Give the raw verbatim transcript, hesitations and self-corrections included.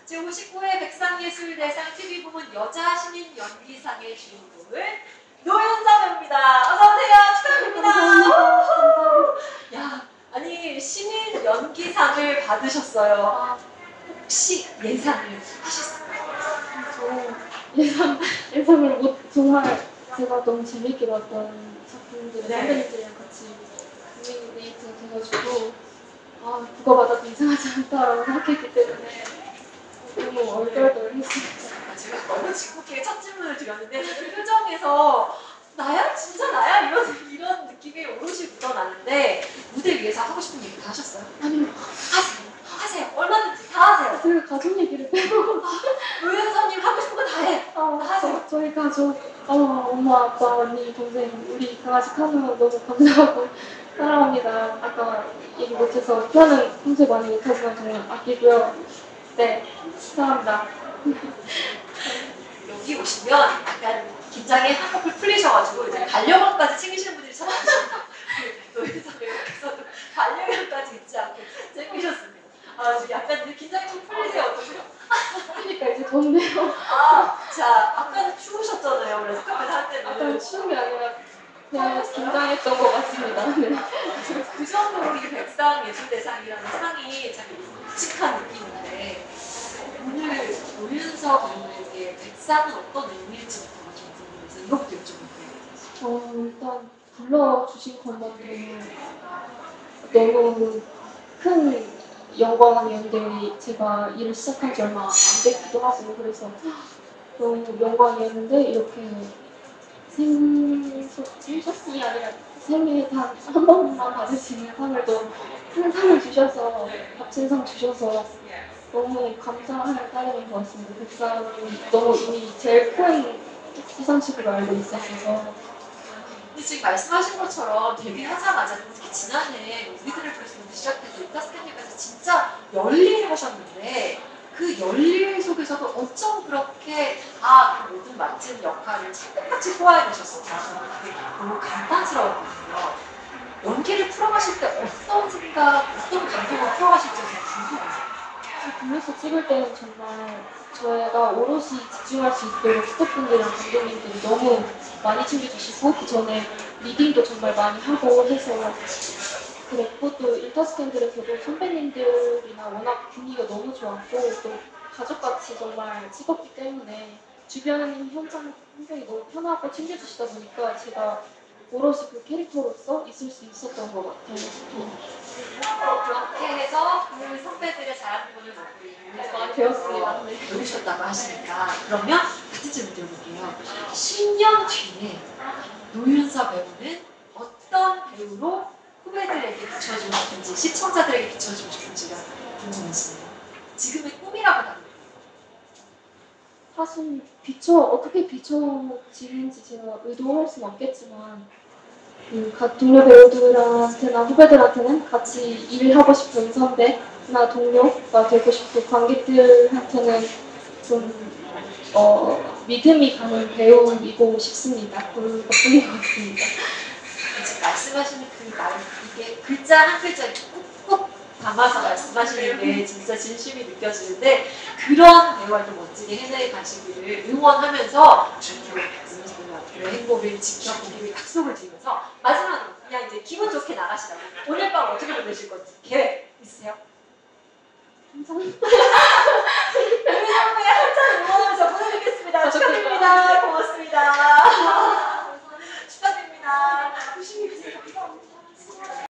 제오십구 회 백상예술대상 티비 부문 여자 신인 연기상의 주인공은 노윤서 배우입니다. 어서오세요. 축하드립니다. 야, 아니 신인 연기상을 받으셨어요. 혹시 예상을 하셨을까요? 저 예상, 예상을 못, 정말 제가 너무 재밌게 봤던 작품들, 네. 선배님들이랑 같이 뮤직메이트가 돼가지고 아, 누가 받아도 이상하지 않다라고 생각했기 때문에 너무 얼떨떨했습니다. 제가 너무 직국하게 첫 질문을 드렸는데 그 표정에서 나야? 진짜 나야? 이런, 이런 느낌이 오롯이 묻어나는데 무대 위에서 하고 싶은 얘기 다 하셨어요? 아니요. 하세요. 하세요. 얼마든지 다 하세요. 제가 가족 얘기를 빼고 노윤서님 하고 싶은 거 다 해. 아, 다 하세요. 저, 저희 가족, 어, 엄마, 아빠, 언니, 동생, 우리 강아지 카누 너무 감사하고 사랑합니다. 아까 얘기 못해서 피아노는 평소에 많이 못하지만 정말 아끼고요. 네, 사랑합니다. 여기 오시면 약간 긴장이 한꺼풀 풀리셔가지고 이제 반려견까지 챙기시는 분들이 참 많으십니다. 노윤서 배우께서도 반려견까지 잊지 않고 챙기셨습니다. 아, 지금 약간 긴장이 좀 풀리세요? 어떠세요? 그러니까 이제 덥네요. 아, 자, 아까는 추우셨잖아요. 그래서 카페 할 때는. 아까 추운 게 아니라 그냥 긴장했던 것 같습니다. 네. 그 정도로 이 백상예술대상이라는 상이 참 묵직한 느낌인데 오늘 노윤서 배우에게 백상은 어떤 의미일지부터 좀 궁금해서 이것부터 여쭤볼게요. 어, 일단 불러주신 것만으로 너무 큰 영광이었는데 제가 일을 시작한 지 얼마 안 됐기도 하고 그래서 너무 영광이었는데 이렇게 생... 생소이 아니라 생애에 단 한 번만 받을 수 있는 상을 또 큰 상을 주셔서 값진 상 주셔서 너무 감사하는 따름인 것 같습니다. 백상은 너무 이미 제일 큰 시상식으로 알고 있었어서 근데 지금 말씀하신 것처럼 데뷔하자마자 특히 지난해 우리들을 부르시면서 시작해서 인터스탠딩까지 진짜 열일 하셨는데 그 열일 속에서도 어쩜 그렇게 다 그 모든 맡은 역할을 찰떡같이 소화해내셨을까 그게 너무 감탄스러웠거든요. 연기를 풀어가실 때 어떤 생각, 어떤 감정을 풀어가실지 궁금해요. 블루스 찍을 때는 정말 저희가 오롯이 집중할 수 있도록 스태프분들이랑 감독님들이 너무 많이 챙겨주시고 그 전에 리딩도 정말 많이 하고 해서 그랬고 또 인터스탠드에서도 선배님들이나 워낙 분위기가 너무 좋았고 또 가족같이 정말 찍었기 때문에 주변 현장 환경이 너무 편하고 챙겨주시다 보니까 제가 오롯이 그 캐릭터로서 있을 수 있었던 것 같아요. 음. 그렇게 해서 그 선배들의 자랑꾼을 먹고 많이 배웠습니다. 네. 배우셨다고 하시니까 그러면 같은 질문 드려볼게요. 십 년 뒤에 노윤서 배우는 어떤 배우로 후배들에게 비춰주고 싶은지 시청자들에게 비춰주고 싶은지가 궁금해지네요. 지금의 꿈이라고 합니다. 사실 비춰 어떻게 비춰지는지 제가 의도할 수는 없겠지만 음, 각 동료 배우들한테나 후배들한테는 같이 일하고 싶은 선배나 동료가 되고 싶고 관객들한테는 좀 어, 믿음이 가는 배우이고 싶습니다. 그것뿐인 것 같습니다. 지금 말씀하시는 그 말, 이게 글자 한 글자 꾹꾹 담아서 말씀하시는 게 진짜 진심이 느껴지는데 그런 배우 활동 멋지게 해내 가시기를 응원하면서 앞으로 앞으로의 행보를 지켜보기를 약속을 드리면서 마지막으로 그냥 이제 기분 좋게 나가시라고 오늘 밤 어떻게 보내실 건지 계획 있으세요? 감사합니다. 우리 선배 한참 응원하면서 보내드리겠습니다. 축하드립니다. 고맙습니다. 축하드립니다. 조심히 가세요. 감사합니다.